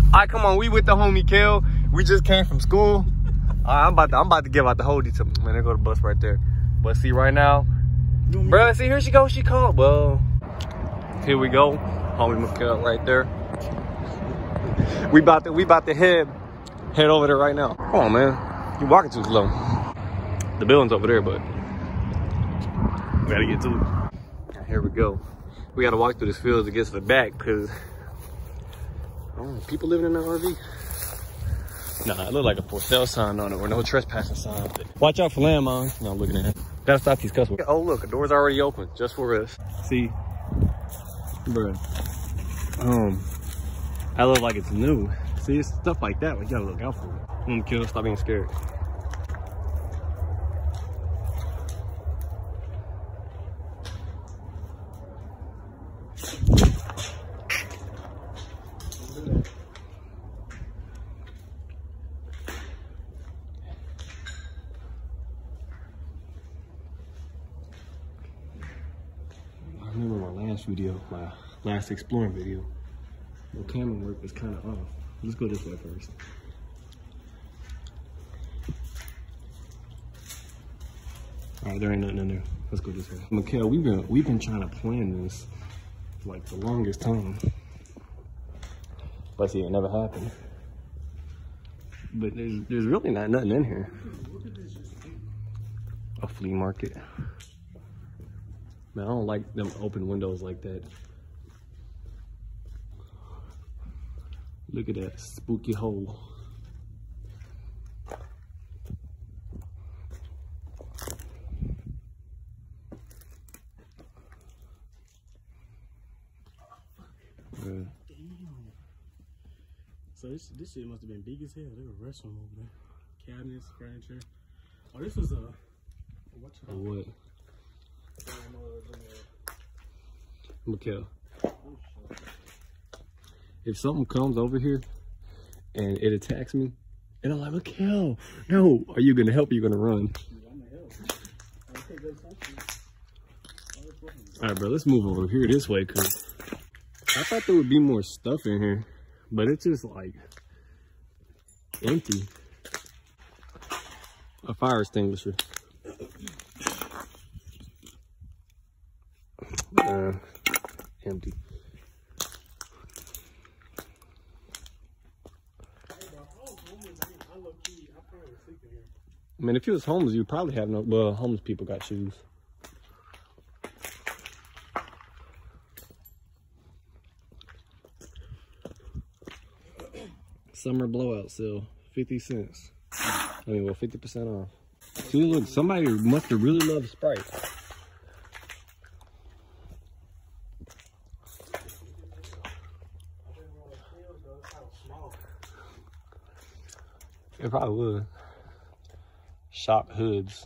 All right, come on, we with the homie Kel. We just came from school. All right, I'm about to give out the holdie to man. There go the bus right there. But see right now, bro. See here she goes. She called. Well, here we go, homie Mikhail right there. We about to head over there right now. Come on, man. You walking too slow. The building's over there, but we gotta get to it. Here we go. We gotta walk through this field to get to the back because people living in that RV. Nah, it looked like a for sale sign on it or no trespassing sign. Watch out for landmines. No, I'm looking at it. Gotta stop these customers. Oh, look, the door's already open just for us. See, bro. I look like it's new. See, it's stuff like that. We gotta look out for it. Kill, stop being scared. I remember my last video, my last exploring video. The camera work was kind of off. Let's go this way first. All right, there ain't nothing in there. Let's go this way. Mikhail, we've been trying to plan this for like the longest time. But see, it never happened. But there's really nothing in here. A flea market. Man, I don't like them open windows like that. Look at that spooky hole. Damn. So this shit must have been big as hell. There's a restaurant over there. Cabinets, furniture. Oh, this was a what? Mikhail, if something comes over here and it attacks me, and I'm like, Mikhail, no, are you gonna help or are you gonna run? All right, bro, let's move over here this way, cause I thought there would be more stuff in here, but it's just like empty. A fire extinguisher. Empty. I mean, if you was homeless, you'd probably have no. Well, homeless people got shoes. Summer blowout sale, 50 cents. I mean, well, 50% off. See, look, somebody must have really loved Sprite. It probably would. Shop hoods.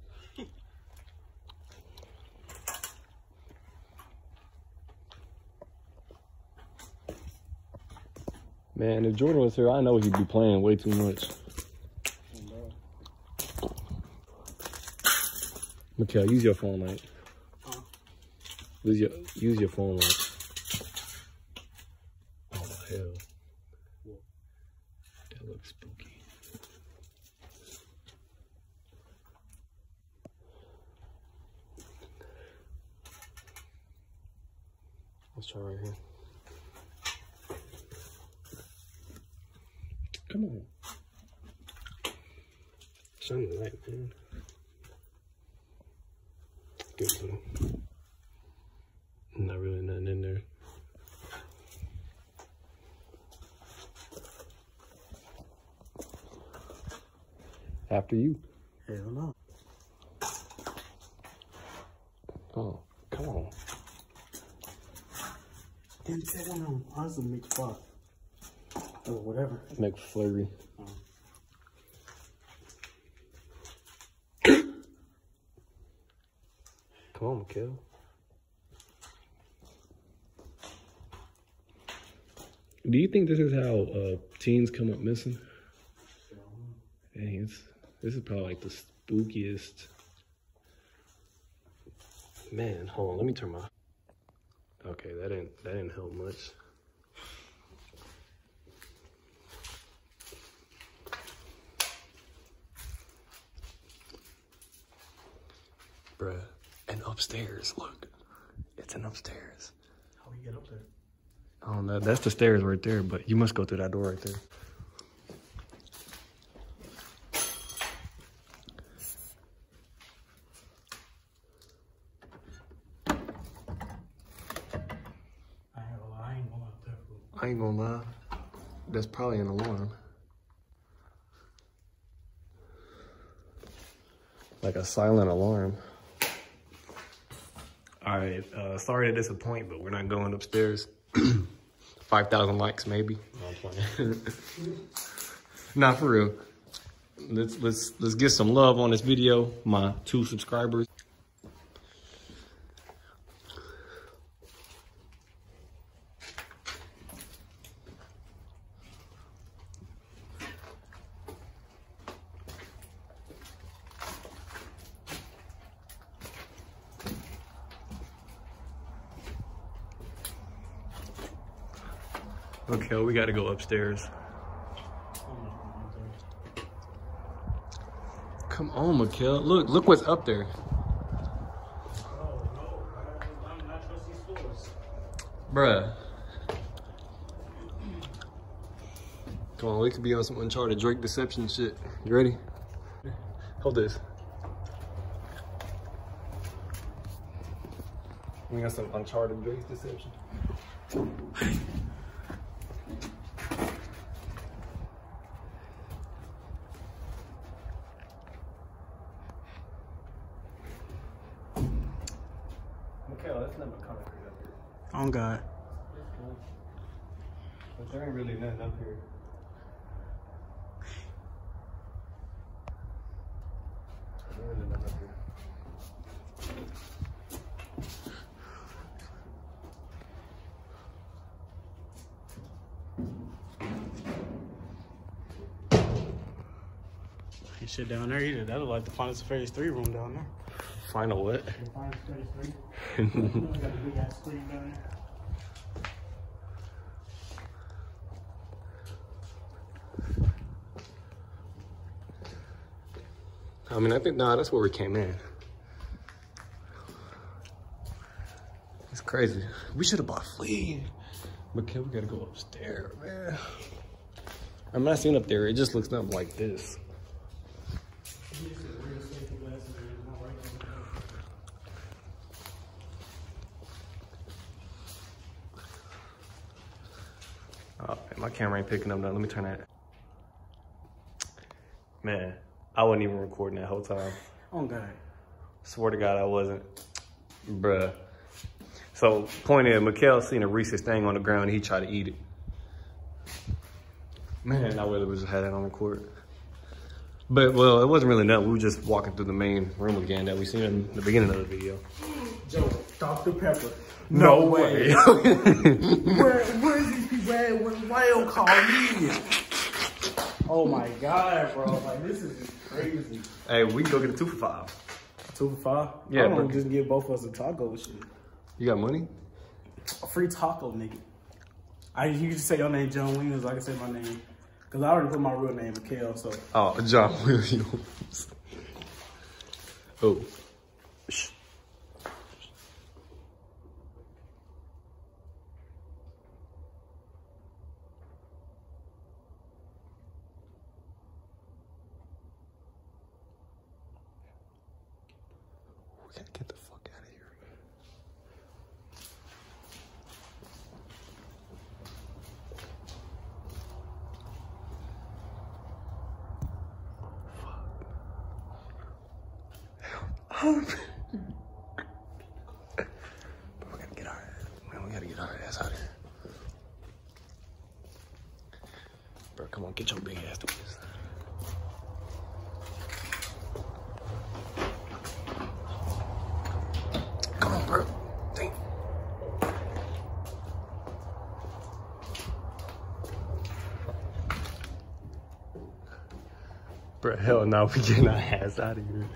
Man, if Jordan was here, I know he'd be playing way too much. Mikhail, use your phone light. Use your phone light. Oh, hell. That looks spooky. Let's try right here. Come on. Shine the light, man. Good too. Not really nothing in there. After you. Hell no. Oh, come on. Damn, that one on us a mixed spot. Or whatever. McFlurry. Come on, Mikhail. Do you think this is how teens come up missing? Dang, this is probably like the spookiest. Man, hold on, let me turn my. Okay, that didn't help much. Bruh. And upstairs, look. It's an upstairs. How we get up there? I don't know. That's the stairs right there, but you must go through that door right there. I ain't gonna lie. That's probably an alarm. Like a silent alarm. All right, sorry to disappoint, but we're not going upstairs. 5,000 likes, maybe. No, I'm playing. Nah, for real. Let's get some love on this video. My 2 subscribers. Okay, we gotta go upstairs. Come on, Mikhail. Look what's up there. Oh, no, I'm not trusting stores. Bruh. Come on, we could be on some Uncharted Drake Deception shit. You ready? Hold this. We got some Uncharted Drake Deception. Mikhail, that's not concrete up here. Oh, God. But there ain't really nothing up here. There ain't nothing up here. Ain't shit down there either. That look like the Final Furious 3 room down there. Final what? The Final Furious 3. Got the big ass screen down there. I mean, I think, nah, that's where we came in. It's crazy. We should have bought Flea. But we gotta go upstairs, man. I'm not seeing up there. It just looks nothing like this. Oh, man, my camera ain't picking up now. Let me turn that. Man, I wasn't even recording that whole time. Oh, God. Swear to God, I wasn't. Bruh. So, point is, Mikhail seen a Reese's thing on the ground and he tried to eat it. Man, I really wish I had that on record. But, well, it wasn't really nothing. We were just walking through the main room again that we seen in the beginning of the video. Joe, Dr. Pepper. No way. Where's these people at? Why they don't call me? Oh my God, bro. Like, this is just crazy. Hey, we can go get a 2 for $5. 2 for $5? Yeah, I'm gonna bro. just give both of us a taco shit. You got money? A free taco, nigga. You can just say your name, John Williams. I can say my name. Because I already put my real name, Mikhail, so. Oh, John Williams. Oh. Shh. We gotta get the fuck out of here. But we gotta get our man, we gotta get our ass out of here. Bro, come on, get your big ass to this. Come on, bro. Dang. Bro, hell no, we getting our ass out of here.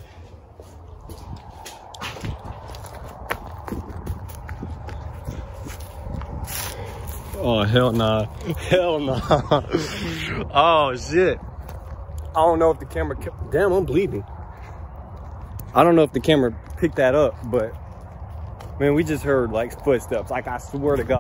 Oh, hell nah. Hell nah. Oh, shit. I don't know if the camera... Damn, I'm bleeding. I don't know if the camera picked that up, but man, we just heard like footsteps. Like I swear to God.